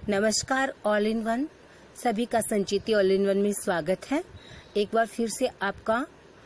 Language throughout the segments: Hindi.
नमस्कार। ऑल इन वन सभी का संचिति ऑल इन वन में स्वागत है। एक बार फिर से आपका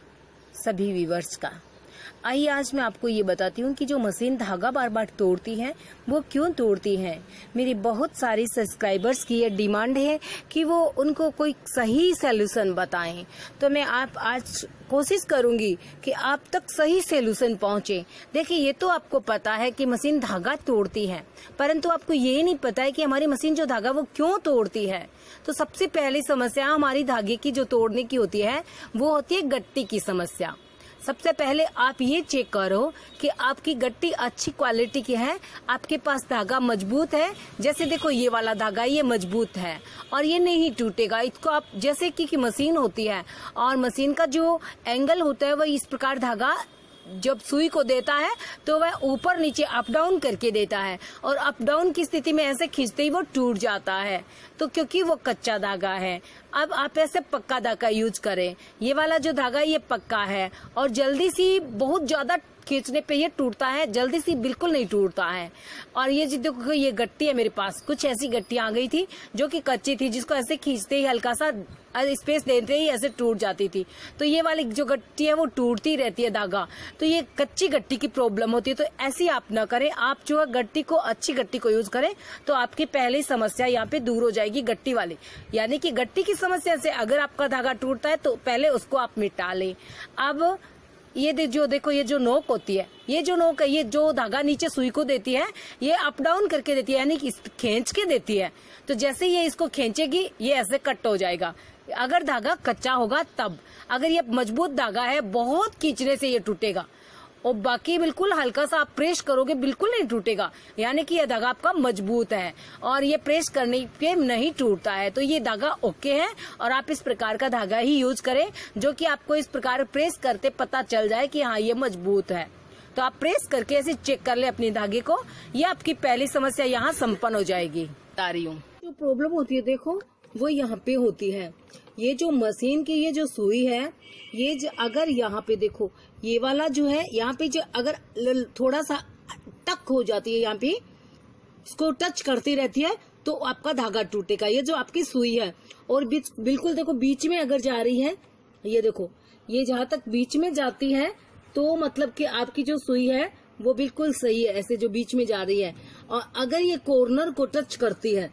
सभी व्यूअर्स का। आइए आज मैं आपको ये बताती हूँ कि जो मशीन धागा बार बार तोड़ती है वो क्यों तोड़ती है। मेरी बहुत सारी सब्सक्राइबर्स की ये डिमांड है कि वो उनको कोई सही सलूशन बताएं, तो मैं आज कोशिश करूंगी कि आप तक सही सलूशन पहुंचे। देखिए, ये तो आपको पता है कि मशीन धागा तोड़ती है, परंतु आपको ये नहीं पता है कि हमारी मशीन जो धागा वो क्यों तोड़ती है। तो सबसे पहली समस्या हमारी धागे की जो तोड़ने की होती है वो होती है गट्टी की समस्या। सबसे पहले आप ये चेक करो कि आपकी गट्टी अच्छी क्वालिटी की है, आपके पास धागा मजबूत है। जैसे देखो, ये वाला धागा ये मजबूत है और ये नहीं टूटेगा। इसको आप जैसे कि मशीन होती है और मशीन का जो एंगल होता है वह इस प्रकार धागा जब सुई को देता है तो वह ऊपर नीचे अप डाउन करके देता है और अप डाउन की स्थिति में ऐसे खींचते ही वो टूट जाता है। तो क्योंकि वो कच्चा धागा है, अब आप ऐसे पक्का धागा यूज करें। ये वाला जो धागा ये पक्का है और जल्दी सी बहुत ज्यादा खींचने पे ये टूटता है, जल्दी सी बिल्कुल नहीं टूटता है। और ये देखो, ये गट्टी है मेरे पास, कुछ ऐसी गट्टियां आ गई थी जो कि कच्ची थी, जिसको ऐसे खींचते ही हल्का सा स्पेस देते ही ऐसे टूट जाती थी। तो ये वाली जो गट्टी है वो टूटती रहती है धागा, तो ये कच्ची गट्टी की प्रॉब्लम होती है। तो ऐसी आप ना करें, आप जो है गट्टी को, अच्छी गट्टी को यूज करें तो आपकी पहली समस्या यहाँ पे दूर हो जाएगी, गट्टी वाली। यानी कि गट्टी की समस्या से अगर आपका धागा टूटता है तो पहले उसको आप मिटा लें। अब ये जो देखो, ये जो नोक होती है, ये जो नोक है, ये जो धागा नीचे सुई को देती है ये अप डाउन करके देती है, यानी कि खींच के देती है। तो जैसे ये इसको खींचेगी ये ऐसे कट हो जाएगा। अगर धागा कच्चा होगा तब, अगर ये मजबूत धागा है बहुत खींचने से ये टूटेगा और बाकी बिल्कुल हल्का सा आप प्रेस करोगे बिल्कुल नहीं टूटेगा, यानी कि यह धागा आपका मजबूत है और ये प्रेस करने पे नहीं टूटता है। तो ये धागा ओके है और आप इस प्रकार का धागा ही यूज करें जो कि आपको इस प्रकार प्रेस करते पता चल जाए कि हाँ ये मजबूत है। तो आप प्रेस करके ऐसे चेक कर ले अपने धागे को, ये आपकी पहली समस्या यहाँ संपन्न हो जाएगी। बता रही हूँ जो प्रॉब्लम होती है देखो वो यहाँ पे होती है। ये जो मशीन की ये जो सुई है, ये अगर यहाँ पे देखो, ये वाला जो है यहाँ पे जो अगर थोड़ा सा टक हो जाती है, यहाँ पे इसको टच करती रहती है तो आपका धागा टूटेगा। ये जो आपकी सुई है और बिल्कुल देखो बीच में अगर जा रही है, ये देखो ये जहाँ तक बीच में जाती है तो मतलब कि आपकी जो सुई है वो बिल्कुल सही है, ऐसे जो बीच में जा रही है। और अगर ये कॉर्नर को टच करती है,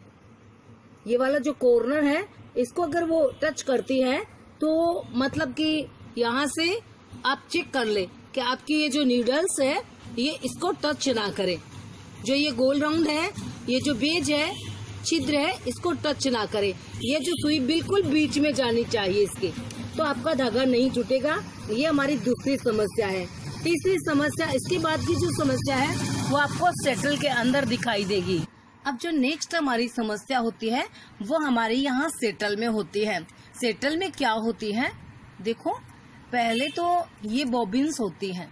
ये वाला जो कॉर्नर है इसको अगर वो टच करती है तो मतलब कि यहाँ से आप चेक कर ले कि आपकी ये जो नीडल्स है ये इसको टच ना करे। जो ये गोल राउंड है, ये जो बेज है, छिद्र है, इसको टच ना करे। ये जो सुई बिल्कुल बीच में जानी चाहिए इसके, तो आपका धागा नहीं टूटेगा। ये हमारी दूसरी समस्या है। तीसरी समस्या, इसके बाद की जो समस्या है वो आपको सेटल के अंदर दिखाई देगी। अब जो नेक्स्ट हमारी समस्या होती है वो हमारे यहाँ सेटल में होती है। सेटल में क्या होती है देखो, पहले तो ये बॉबिन्स होती हैं,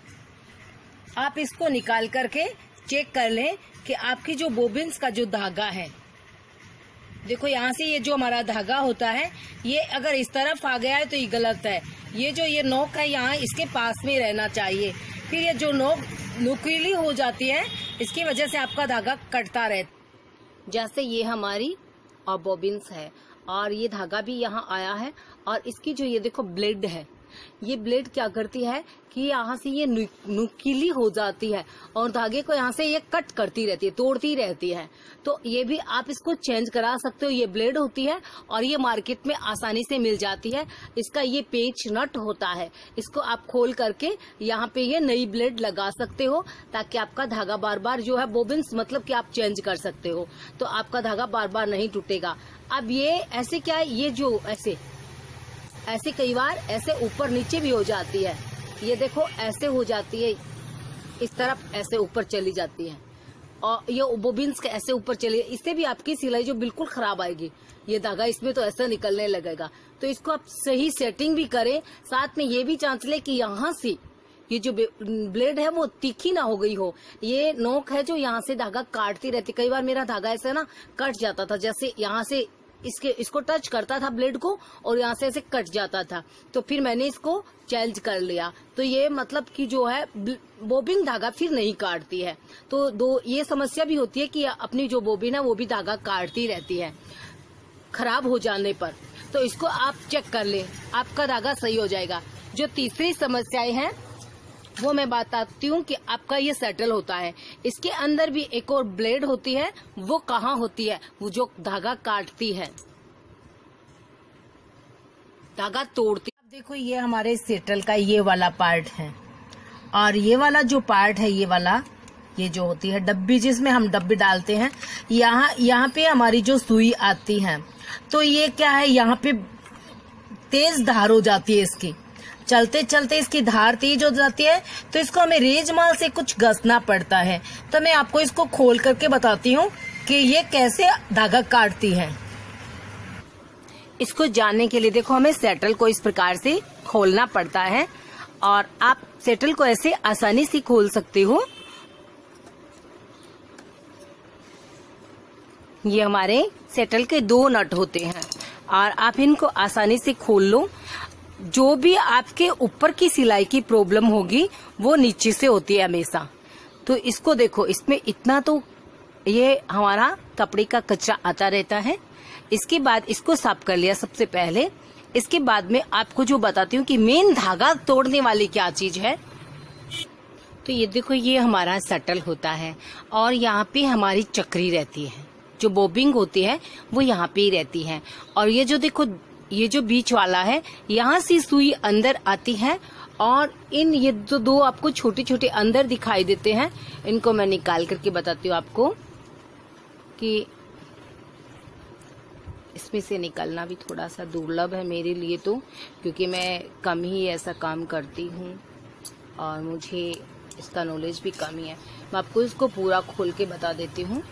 आप इसको निकाल करके चेक कर लें कि आपकी जो बॉबिन्स का जो धागा है, देखो यहाँ से ये जो हमारा धागा होता है ये अगर इस तरफ आ गया है तो ये गलत है। ये जो ये नोक है यहाँ इसके पास में रहना चाहिए। फिर ये जो नोक नुकीली हो जाती है, इसकी वजह से आपका धागा कटता रहता। जैसे ये हमारी बॉबिन्स है और ये धागा भी यहाँ आया है और इसकी जो ये देखो ब्लेड है, ये ब्लेड क्या करती है कि यहाँ से ये नुकीली हो जाती है और धागे को यहाँ से ये कट करती रहती है, तोड़ती रहती है। तो ये भी आप इसको चेंज करा सकते हो। ये ब्लेड होती है और ये मार्केट में आसानी से मिल जाती है। इसका ये पेच नट होता है, इसको आप खोल करके यहाँ पे ये नई ब्लेड लगा सकते हो ताकि आपका धागा बार बार जो है बॉबिन्स मतलब कि आप चेंज कर सकते हो, तो आपका धागा बार बार नहीं टूटेगा। अब ये ऐसे क्या है, ये जो ऐसे कई बार ऐसे ऊपर नीचे भी हो जाती है। ये देखो ऐसे हो जाती है, इस तरफ ऐसे ऊपर चली जाती है और ये बॉबिन्स के ऐसे ऊपर चली, इससे भी आपकी सिलाई जो बिल्कुल खराब आएगी। ये धागा इसमें तो ऐसा निकलने लगेगा। तो इसको आप सही सेटिंग भी करें, साथ में ये भी जांच ले कि यहाँ से ये जो ब्लेड है वो तीखी ना हो गई हो। ये नोक है जो यहाँ से धागा काटती रहती, कई बार मेरा धागा ऐसे ना कट जाता था, जैसे यहाँ से इसको टच करता था ब्लेड को और यहाँ से ऐसे कट जाता था। तो फिर मैंने इसको चेंज कर लिया। तो ये मतलब कि जो है बोबिन धागा फिर नहीं काटती है। तो ये समस्या भी होती है कि अपनी जो बोबिन है वो भी धागा काटती रहती है खराब हो जाने पर। तो इसको आप चेक कर ले, आपका धागा सही हो जाएगा। जो तीसरी समस्याएं हैं वो मैं बताती हूँ कि आपका ये सेटल होता है। इसके अंदर भी एक और ब्लेड होती है, वो कहाँ होती है? वो जो धागा काटती है, धागा तोड़ती। अब देखो ये हमारे सेटल का ये वाला पार्ट है और ये वाला जो पार्ट है, ये वाला, ये जो होती है डब्बी जिसमें हम डब्बी डालते हैं, यहाँ पे हमारी जो सुई आती है, तो ये क्या है, यहाँ पे तेज धार हो जाती है इसकी। चलते चलते इसकी धार तेज हो जाती है, तो इसको हमें रेजमाल से कुछ घसना पड़ता है। तो मैं आपको इसको खोल करके बताती हूँ कि ये कैसे धागा काटती है। इसको जानने के लिए देखो, हमें सेटल को इस प्रकार से खोलना पड़ता है और आप सेटल को ऐसे आसानी से खोल सकते हो। ये हमारे सेटल के 2 नट होते हैं और आप इनको आसानी से खोल लो। जो भी आपके ऊपर की सिलाई की प्रॉब्लम होगी वो नीचे से होती है हमेशा। तो इसको देखो, इसमें इतना तो ये हमारा कपड़े का कचरा आता रहता है। इसके बाद इसको साफ कर लिया सबसे पहले। इसके बाद में आपको जो बताती हूँ कि मेन धागा तोड़ने वाली क्या चीज है। तो ये देखो, ये हमारा सेटल होता है और यहाँ पे हमारी चक्री रहती है, जो बोबिंग होती है वो यहाँ पे ही रहती है। और ये जो देखो, ये जो बीच वाला है, यहाँ से सुई अंदर आती है और ये जो 2 आपको छोटे छोटे अंदर दिखाई देते हैं, इनको मैं निकाल करके बताती हूँ आपको कि इसमें से निकलना भी थोड़ा सा दुर्लभ है मेरे लिए, तो क्योंकि मैं कम ही ऐसा काम करती हूँ और मुझे इसका नॉलेज भी कम ही है। मैं आपको इसको पूरा खोल के बता देती हूँ।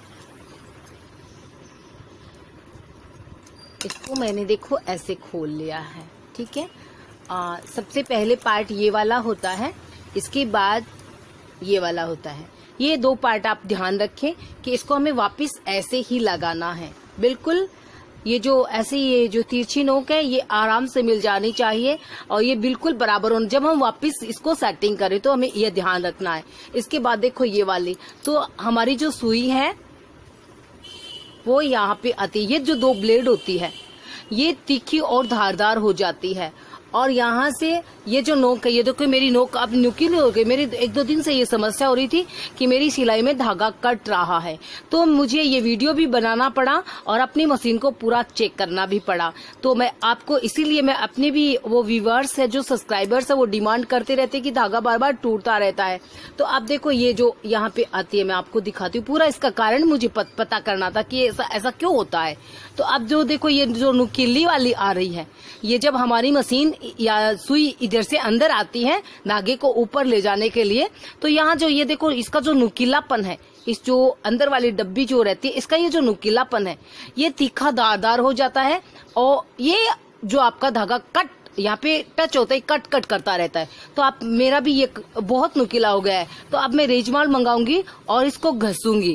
इसको मैंने देखो ऐसे खोल लिया है, ठीक है। सबसे पहले पार्ट ये वाला होता है, इसके बाद ये वाला होता है। ये 2 पार्ट आप ध्यान रखें कि इसको हमें वापस ऐसे ही लगाना है, बिल्कुल। ये जो ऐसे, ये जो तिरछी नोक है, ये आराम से मिल जानी चाहिए और ये बिल्कुल बराबर होना। जब हम वापस इसको सेटिंग करें तो हमें ये ध्यान रखना है। इसके बाद देखो ये वाली, तो हमारी जो सुई है वो यहाँ पे आती है। ये जो 2 ब्लेड होती है ये तीखी और धारदार हो जाती है और यहाँ से ये जो नोक है, ये देखो मेरी नोक अब नुकीली हो गई। मेरी 1-2 दिन से ये समस्या हो रही थी कि मेरी सिलाई में धागा कट रहा है, तो मुझे ये वीडियो भी बनाना पड़ा और अपनी मशीन को पूरा चेक करना भी पड़ा। तो मैं आपको इसीलिए, मैं अपने भी वो व्यूअर्स है, जो सब्सक्राइबर्स है, वो डिमांड करते रहते कि धागा बार बार टूटता रहता है। तो आप देखो ये जो यहाँ पे आती है, मैं आपको दिखाती हूँ पूरा। इसका कारण मुझे पता करना था कि ऐसा क्यों होता है। तो अब जो देखो, ये जो नुकीली वाली आ रही है, ये जब हमारी मशीन या सुई इधर से अंदर आती है धागे को ऊपर ले जाने के लिए, तो यहाँ जो ये देखो, इसका जो नुकीलापन है, इस जो अंदर वाली डब्बी जो रहती है, इसका ये जो नुकीलापन है, ये तीखा धारदार हो जाता है और ये जो आपका धागा कट यहाँ पे टच होता है, कट कट करता रहता है। तो आप, मेरा भी ये बहुत नुकीला हो गया है, तो अब मैं रेजमाल मंगाऊंगी और इसको घसूंगी।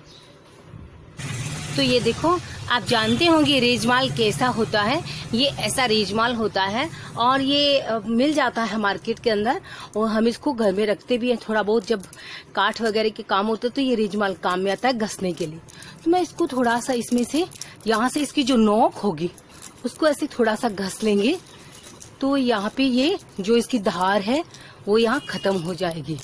तो ये देखो, आप जानते होंगे रेजमाल कैसा होता है। ये ऐसा रेजमाल होता है और ये मिल जाता है मार्केट के अंदर और हम इसको घर में रखते भी हैं। थोड़ा बहुत जब काठ वगैरह के काम होते तो ये रेजमाल काम में आता है घसने के लिए। तो मैं इसको थोड़ा सा इसमें से, यहाँ से इसकी जो नोक होगी उसको ऐसे थोड़ा सा घस लेंगे, तो यहाँ पे ये जो इसकी धार है वो यहाँ खत्म हो जाएगी।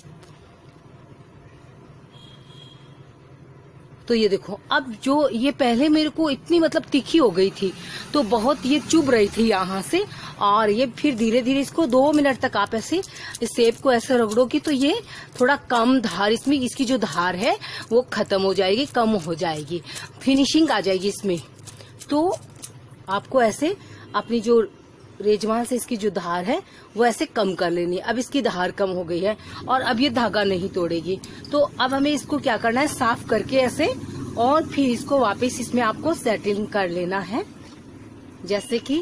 तो ये देखो, अब जो ये पहले मेरे को इतनी मतलब तीखी हो गई थी, तो बहुत ये चुभ रही थी यहाँ से, और ये फिर धीरे धीरे इसको 2 मिनट तक आप ऐसे इस सेब को ऐसे रगड़ोगी तो ये थोड़ा कम धार, इसमें इसकी जो धार है वो खत्म हो जाएगी, कम हो जाएगी, फिनिशिंग आ जाएगी इसमें। तो आपको ऐसे अपनी जो रेजमाल से इसकी जो धार है वो ऐसे कम कर लेनी है। अब इसकी धार कम हो गई है और अब ये धागा नहीं तोड़ेगी। तो अब हमें इसको क्या करना है, साफ करके ऐसे, और फिर इसको वापस इसमें आपको सेटिंग कर लेना है। जैसे कि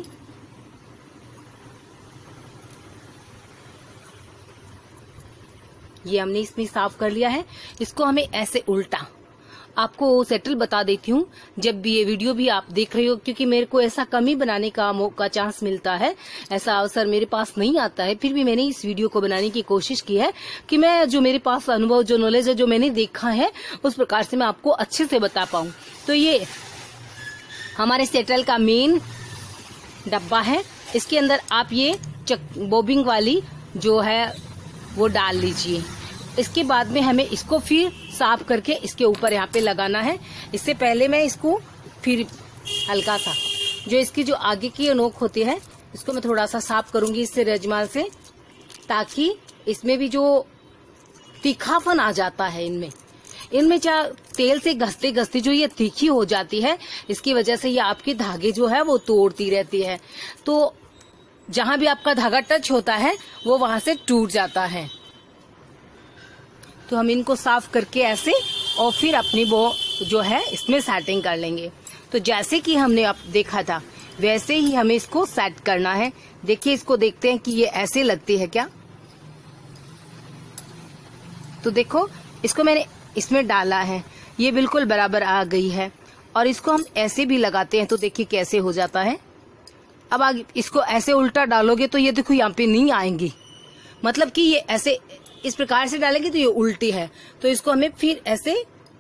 ये हमने इसमें साफ कर लिया है। इसको हमें ऐसे उल्टा आपको सेटल बता देती हूँ जब भी ये वीडियो भी आप देख रहे हो, क्योंकि मेरे को ऐसा कम ही बनाने का मौका चांस मिलता है, ऐसा अवसर मेरे पास नहीं आता है। फिर भी मैंने इस वीडियो को बनाने की कोशिश की है कि मैं जो मेरे पास अनुभव, जो नॉलेज है, जो मैंने देखा है, उस प्रकार से मैं आपको अच्छे से बता पाऊँ। तो ये हमारे सेटल का मेन डब्बा है। इसके अंदर आप ये बॉबिंग वाली जो है वो डाल लीजिए। इसके बाद में हमें इसको फिर साफ करके इसके ऊपर यहाँ पे लगाना है। इससे पहले मैं इसको फिर हल्का सा जो इसकी जो आगे की नोक होती है इसको मैं थोड़ा सा साफ करूंगी इससे रजमाल से, ताकि इसमें भी जो तीखापन आ जाता है इनमें चाहे तेल से घसते घसते जो ये तीखी हो जाती है, इसकी वजह से ये आपके धागे जो है वो तोड़ती रहती है। तो जहां भी आपका धागा टच होता है वो वहां से टूट जाता है। तो हम इनको साफ करके ऐसे और फिर अपनी वो जो है इसमें सेटिंग कर लेंगे। तो जैसे कि हमने अब देखा था वैसे ही हमें इसको सेट करना है। देखिए, इसको देखते हैं कि ये ऐसे लगती है क्या। तो देखो, इसको मैंने इसमें डाला है, ये बिल्कुल बराबर आ गई है। और इसको हम ऐसे भी लगाते हैं तो देखिए कैसे हो जाता है। अब आगे इसको ऐसे उल्टा डालोगे तो ये देखो यहाँ पे नहीं आएंगी, मतलब कि ये ऐसे इस प्रकार से डालेंगे तो ये उल्टी है। तो इसको हमें फिर ऐसे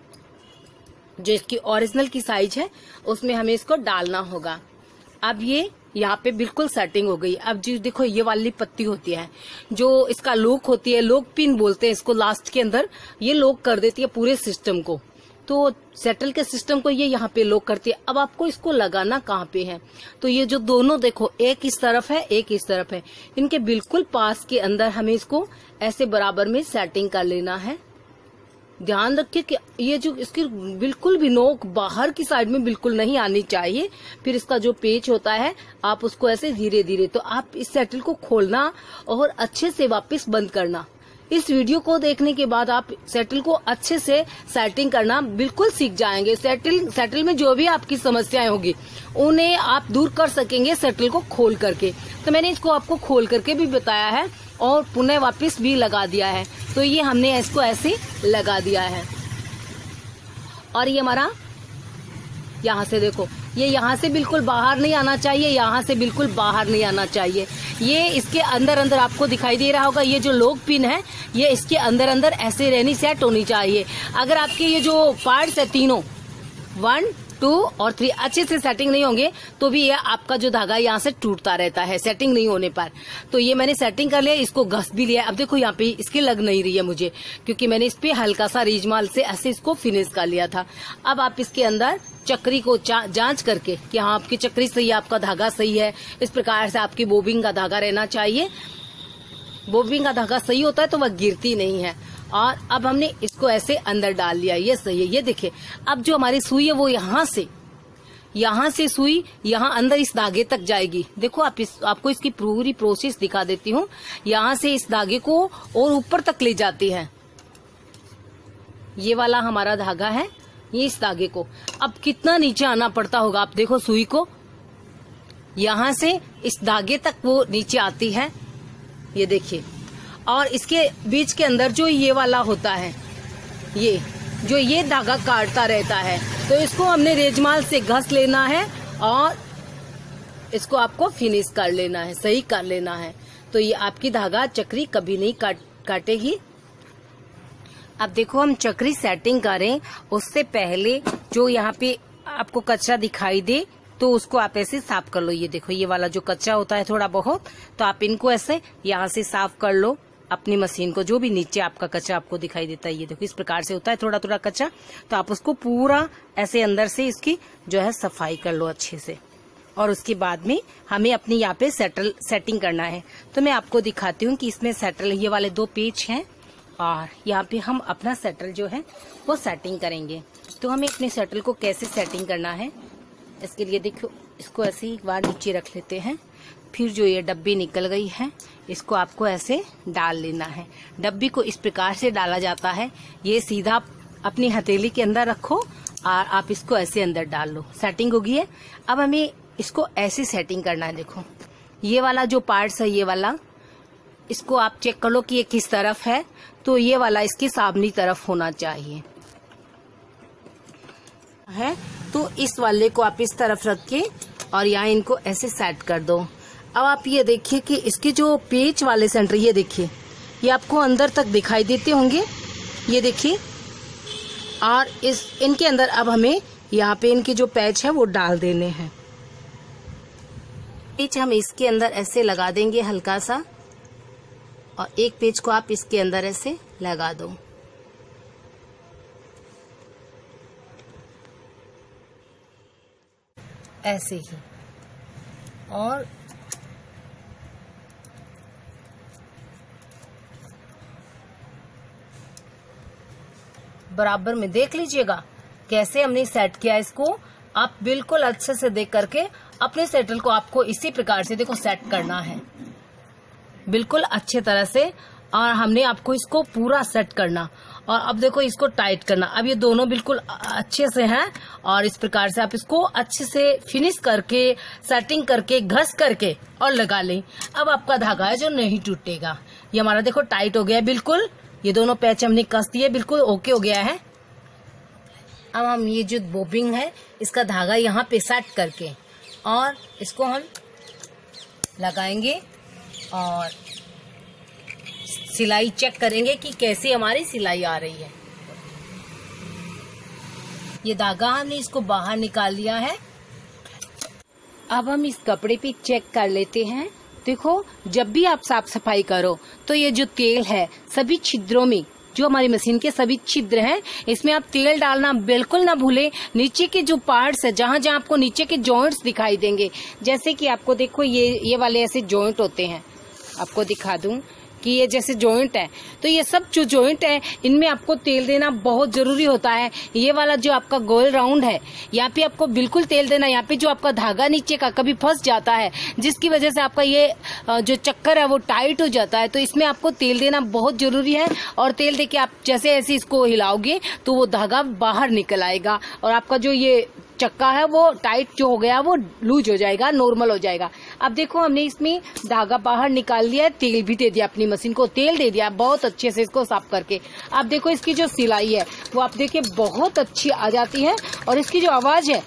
जो इसकी ओरिजिनल की साइज है उसमें हमें इसको डालना होगा। अब ये यहाँ पे बिल्कुल सेटिंग हो गई। अब जो देखो ये वाली पत्ती होती है जो इसका लॉक होती है, लॉक पिन बोलते हैं इसको, लास्ट के अंदर ये लॉक कर देती है पूरे सिस्टम को। तो सेटल के सिस्टम को ये यहाँ पे लॉक करती है। अब आपको इसको लगाना कहाँ पे है, तो ये जो दोनों देखो, एक इस तरफ है एक इस तरफ है, इनके बिल्कुल पास के अंदर हमें इसको ऐसे बराबर में सेटिंग कर लेना है। ध्यान रखिए कि ये जो इसकी बिल्कुल भी नोक बाहर की साइड में बिल्कुल नहीं आनी चाहिए। फिर इसका जो पेच होता है आप उसको ऐसे धीरे धीरे, तो आप इस सेटल को खोलना और अच्छे से वापस बंद करना। इस वीडियो को देखने के बाद आप सेटल को अच्छे से सेटिंग करना बिल्कुल सीख जाएंगे। सेटल में जो भी आपकी समस्याएं होगी उन्हें आप दूर कर सकेंगे सेटल को खोल करके। तो मैंने इसको आपको खोल करके भी बताया है और पुनः वापस भी लगा दिया है। तो ये हमने इसको ऐसे लगा दिया है। और ये हमारा यहाँ से देखो, ये यहाँ से बिल्कुल बाहर नहीं आना चाहिए, यहाँ से बिल्कुल बाहर नहीं आना चाहिए। ये इसके अंदर अंदर आपको दिखाई दे रहा होगा, ये जो लॉक पिन है ये इसके अंदर अंदर ऐसे रहनी, सेट होनी चाहिए। अगर आपके ये जो पार्ट्स है तीनों 1, 2 और 3 अच्छे से सेटिंग नहीं होंगे तो भी ये आपका जो धागा यहाँ से टूटता रहता है सेटिंग नहीं होने पर। तो ये मैंने सेटिंग कर लिया, इसको घस भी लिया। अब देखो यहाँ पे इसकी लग नहीं रही है मुझे, क्योंकि मैंने इस पे हल्का सा रेजमाल से ऐसे इसको फिनिश कर लिया था। अब आप इसके अंदर चक्री को जांच करके कि हाँ आपकी चक्री सही है, आपका धागा सही है, इस प्रकार से आपकी बॉबिंग का धागा रहना चाहिए। बॉबिंग का धागा सही होता है तो वह गिरती नहीं है। और अब हमने इसको ऐसे अंदर डाल लिया, ये सही है। ये देखिए, अब जो हमारी सुई है वो यहाँ से सुई यहाँ अंदर इस धागे तक जाएगी। देखो आपको इसकी पूरी प्रोसेस दिखा देती हूँ। यहाँ से इस धागे को और ऊपर तक ले जाती है। ये वाला हमारा धागा है, ये इस धागे को अब कितना नीचे आना पड़ता होगा। आप देखो सुई को यहाँ से इस धागे तक वो नीचे आती है, ये देखिए। और इसके बीच के अंदर जो ये वाला होता है, ये धागा काटता रहता है, तो इसको हमने रेजमाल से घस लेना है और इसको आपको फिनिश कर लेना है, सही कर लेना है। तो ये आपकी धागा चक्री कभी नहीं काटेगी। अब देखो, हम चक्री सेटिंग करें उससे पहले जो यहाँ पे आपको कचरा दिखाई दे तो उसको आप ऐसे साफ कर लो। ये देखो, ये वाला जो कचरा होता है थोड़ा बहुत, तो आप इनको ऐसे यहाँ से साफ कर लो अपनी मशीन को। जो भी नीचे आपका कचरा आपको दिखाई देता है, ये देखो इस प्रकार से होता है थोड़ा थोड़ा कचरा, तो आप उसको पूरा ऐसे अंदर से इसकी जो है सफाई कर लो अच्छे से। और उसके बाद में हमें अपनी यहाँ पे सेटिंग करना है। तो मैं आपको दिखाती हूँ कि इसमें सेटल ये वाले 2 पेच हैं और यहाँ पे हम अपना सेटल जो है वो सेटिंग करेंगे। तो हमें अपने सेटल को कैसे सेटिंग करना है, इसके लिए देखो इसको ऐसे एक बार नीचे रख लेते हैं। फिर जो ये डब्बी निकल गई है इसको आपको ऐसे डाल लेना है। डब्बी को इस प्रकार से डाला जाता है, ये सीधा अपनी हथेली के अंदर रखो और आप इसको ऐसे अंदर डाल लो। सेटिंग होगी है। अब हमें इसको ऐसे सेटिंग करना है। देखो ये वाला जो पार्ट्स है, ये वाला इसको आप चेक कर लो कि ये किस तरफ है। तो ये वाला इसकी सामनी तरफ होना चाहिए। है तो इस वाले को आप इस तरफ रख के और यहाँ इनको ऐसे सेट कर दो। अब आप ये देखिए कि इसके जो पेच वाले सेंटर, ये देखिए, ये आपको अंदर तक दिखाई देते होंगे, ये देखिए। और इनके अंदर अब हमें यहाँ पे इनके जो पैच है वो डाल देने हैं। पेच हम इसके अंदर ऐसे लगा देंगे हल्का सा, और एक पेच को आप इसके अंदर ऐसे लगा दो। ऐसे ही, और बराबर में देख लीजिएगा कैसे हमने सेट किया इसको। आप बिल्कुल अच्छे से देख करके अपने सेटल को आपको इसी प्रकार से देखो सेट करना है, बिल्कुल अच्छे तरह से। और हमने आपको इसको पूरा सेट करना, और अब देखो इसको टाइट करना। अब ये दोनों बिल्कुल अच्छे से हैं, और इस प्रकार से आप इसको अच्छे से फिनिश करके, सेटिंग करके, घस करके और लगा लें। अब आपका धागा है जो नहीं टूटेगा। ये हमारा देखो टाइट हो गया है बिल्कुल। ये दोनों पैच हमने कस दिए, बिल्कुल ओके हो गया है। अब हम ये जो बोबिंग है इसका धागा यहाँ पे सेट करके और इसको हम लगाएंगे और सिलाई चेक करेंगे कि कैसी हमारी सिलाई आ रही है। ये धागा हमने इसको बाहर निकाल लिया है। अब हम इस कपड़े पे चेक कर लेते हैं। देखो, जब भी आप साफ सफाई करो तो ये जो तेल है सभी छिद्रों में, जो हमारी मशीन के सभी छिद्र हैं, इसमें आप तेल डालना बिल्कुल ना भूलें। नीचे के जो पार्ट्स है, जहां जहां आपको नीचे के जॉइंट्स दिखाई देंगे, जैसे कि आपको देखो ये वाले ऐसे जॉइंट होते हैं, आपको दिखा दूं कि ये जैसे जॉइंट है, तो ये सब जो जॉइंट है इनमें आपको तेल देना बहुत जरूरी होता है। ये वाला जो आपका गोल राउंड है, यहाँ पे आपको बिल्कुल तेल देना। यहाँ पे जो आपका धागा नीचे का कभी फंस जाता है, जिसकी वजह से आपका ये जो चक्कर है वो टाइट हो जाता है, तो इसमें आपको तेल देना बहुत जरूरी है। और तेल देके आप जैसे ऐसे इसको हिलाओगे तो वो धागा बाहर निकल आएगा, और आपका जो ये चक्का है वो टाइट जो हो गया वो लूज हो जाएगा, नॉर्मल हो जाएगा। अब देखो, हमने इसमें धागा बाहर निकाल लिया है, तेल भी दे दिया, अपनी मशीन को तेल दे दिया बहुत अच्छे से इसको साफ करके। अब देखो, इसकी जो सिलाई है वो आप देखिए बहुत अच्छी आ जाती है, और इसकी जो आवाज है,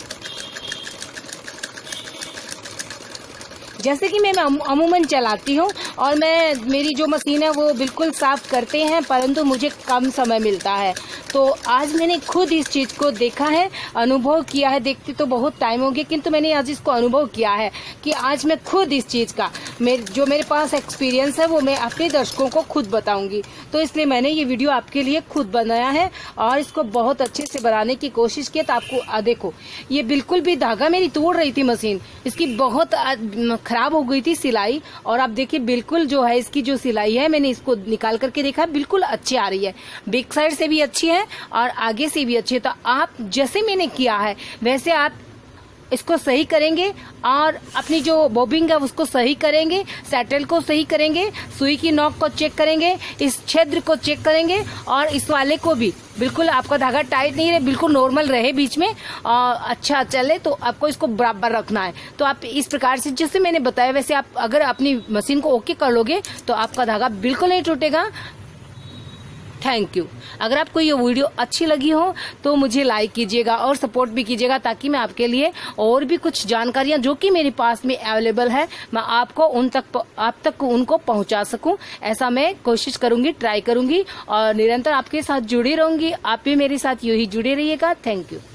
जैसे कि मैं अमूमन चलाती हूँ और मेरी जो मशीन है वो बिल्कुल साफ करते हैं, परंतु मुझे कम समय मिलता है, तो आज मैंने खुद इस चीज को देखा है, अनुभव किया है। देखते तो बहुत टाइम हो गया, किंतु मैंने आज इसको अनुभव किया है कि आज मैं खुद इस चीज का जो मेरे पास एक्सपीरियंस है वो मैं अपने दर्शकों को खुद बताऊंगी। तो इसलिए मैंने ये वीडियो आपके लिए खुद बनाया है और इसको बहुत अच्छे से बनाने की कोशिश की। तो आपको देखो, ये बिल्कुल भी धागा मेरी तोड़ रही थी मशीन, इसकी बहुत खराब हो गई थी सिलाई, और आप देखिए बिल्कुल जो है इसकी जो सिलाई है, मैंने इसको निकाल करके देखा, बिल्कुल अच्छी आ रही है। बैक साइड से भी अच्छी है और आगे से भी अच्छी है। तो आप जैसे मैंने किया है वैसे आप इसको सही करेंगे, और अपनी जो बॉबिंग है उसको सही करेंगे, सेटल को सही करेंगे, सुई की नोक को चेक करेंगे, इस छिद्र को चेक करेंगे, और इस वाले को भी बिल्कुल आपका धागा टाइट नहीं रहे, बिल्कुल नॉर्मल रहे बीच में, और अच्छा चले, तो आपको इसको बराबर रखना है। तो आप इस प्रकार से जैसे मैंने बताया वैसे आप अगर अपनी मशीन को ओके कर लोगे तो आपका धागा बिल्कुल नहीं टूटेगा। Thank you. अगर आपको ये वीडियो अच्छी लगी हो तो मुझे लाइक कीजिएगा और सपोर्ट भी कीजिएगा, ताकि मैं आपके लिए और भी कुछ जानकारियां जो कि मेरे पास में अवेलेबल है मैं आपको आप तक उनको पहुंचा सकूं। ऐसा मैं कोशिश करूंगी, ट्राई करूंगी, और निरंतर आपके साथ जुड़ी रहूंगी। आप भी मेरे साथ यूं ही जुड़े रहिएगा। Thank you.